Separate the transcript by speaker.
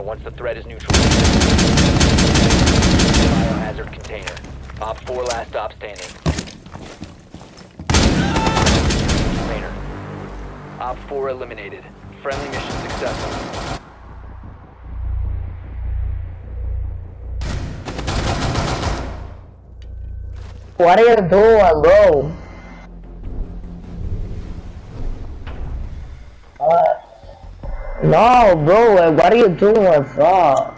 Speaker 1: once the threat is neutralized. Biohazard container. Op 4 last stop standing. Container. Op 4 eliminated. Friendly mission successful.
Speaker 2: What are you doing, bro? No, bro, what are you doing, bro?